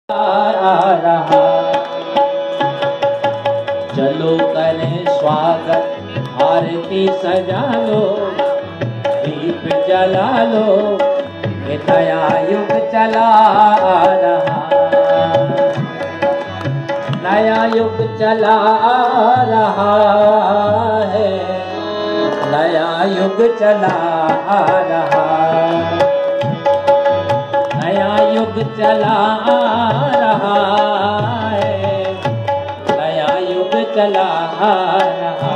रहा। चलो करें स्वागत, आरती सजा लो, दीप जला लो, ये नया युग चला रहा। नया युग चला रहा है, नया युग चला रहा, नया युग चला रहा है, नया युग चला रहा।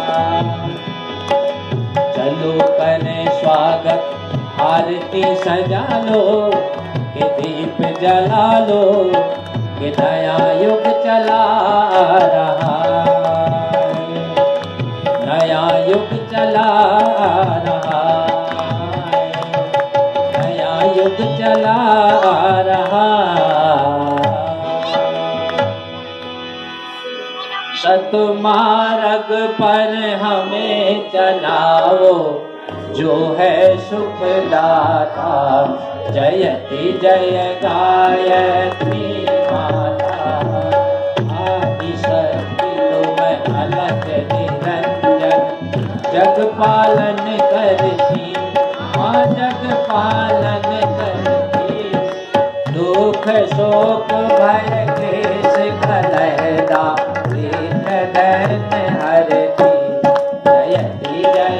चलो करें स्वागत, आरती सजा लो, कि दीप जला लो, कि नया युग चला रहा, नया युग चला रहा, नया युग चला रहा। सतमार्ग पर हमें चलाओ, जो है सुखदाता, जयति जय गायत्री माता। आदि शक्ति तुम अलग निरंजन, जग पालन करती माँ, जग पालन करती। दुख शोक भय क्लेश कलहदा, दीन दयन हरती, जयति जय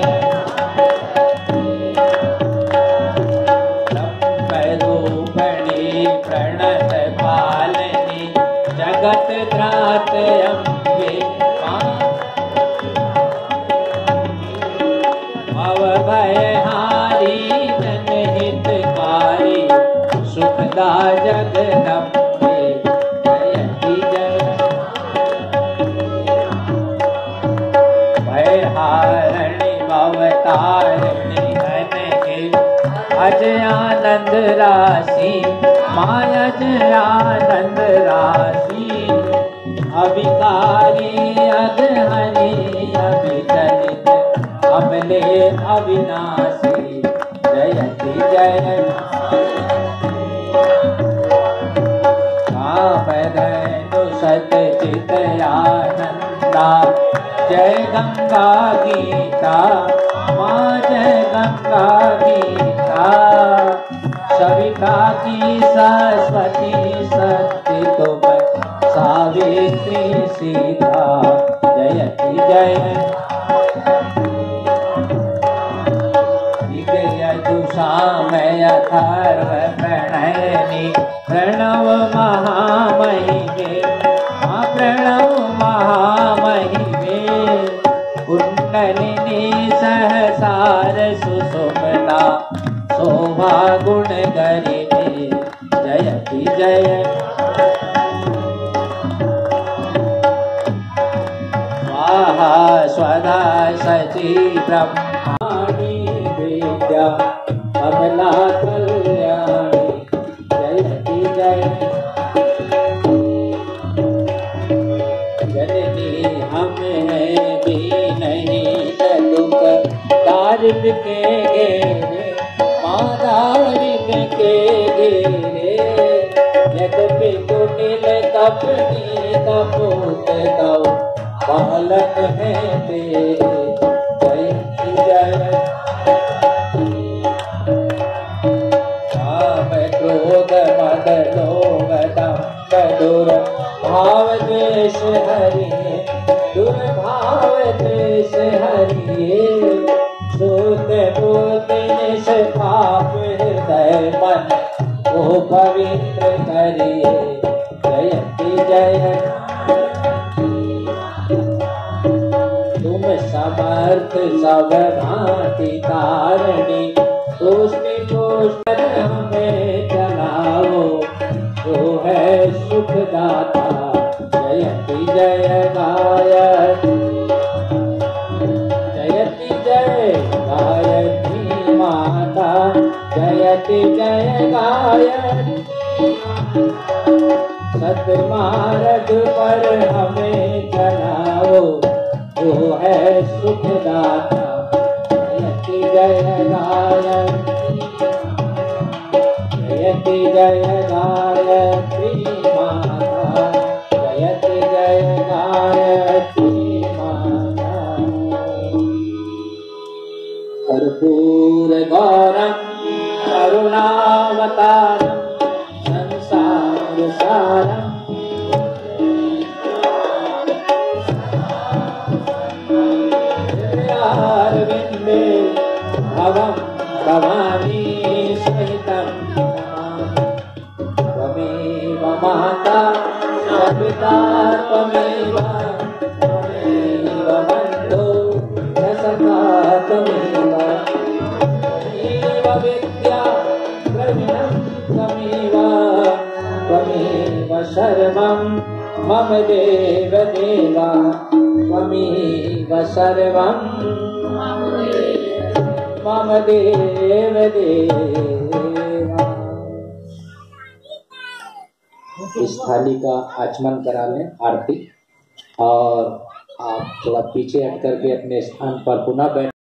रूपणी प्रणत पालनी, जगत त्रात अम्बे भव भयहारी, जनहितकारी, सुखदा जगदम्बे, जयति जय भयहारिणी भवतारिणी घनघे, अज आनंद राशि माँ, अज आनंद राशि। अभिकारी अगहनी अभिचलित, अमले अविनाशी, जयति जय कामधेनु सतचित आनंदा। जय गंगा गीता माँ, जय गंगा गीता। सविता की सरस्वती शक्ति तुम, सावित्री सीता, जयति जय यजुषामय अथर्व प्रणयनी। प्रणव महामहिमे माँ, प्रणव महामहिमे। कुंडलिनी सहसार सुषुम्ना, शोभा गुण गरिमे, जयति जय स्वाहा स्वधा सची ब्रह्माणी विद्या, कमला कल्याणी, जयति जय जननी हम हैं भी नहीं दुख, दारिद के घेरे माँ, दारिद के घेरे। यद्यपि कुटिल तपनी तपोत तव, बालक है तेरे, जयति जय काम क्रोध मद लोभ दंभ दुर भाव द्वेष हरिये, दुर्भाव द्वेष हरिये। सूत बोध निष्पाप हृदय मन, को पवित्र करिए, जयति जय तुम समर्थ सब भांति तारणी। तुष्टि पोषण हमें चलाओ, जो है सुखदाता, जयति जय गायत्री, जयति जय गायत्री माता, जयति जय गायत्री। सतमार्ग पर हमें चलाओ, जो है सुखदाता, जयति जय गायत्री, जयति जय गायत्री माता, जयति जय गायत्री माता। कर्पूर गौरम करुणावतारम संसार सारम, हृदयारविंदे भवं भवानी सहितं, त्वमेव माता पिता त्वमेव, त्वमेव बन्धो च सखा त्वमेव, त्वमेव विद्या द्रविणं त्वमेव, त्वमेव सर्वं मम देव देवा, त्वमेव सर्वं मम देव देवा। इस थाली का आचमन करा लें आरती, और आप थोड़ा पीछे हट करके अपने स्थान पर पुनः बैठ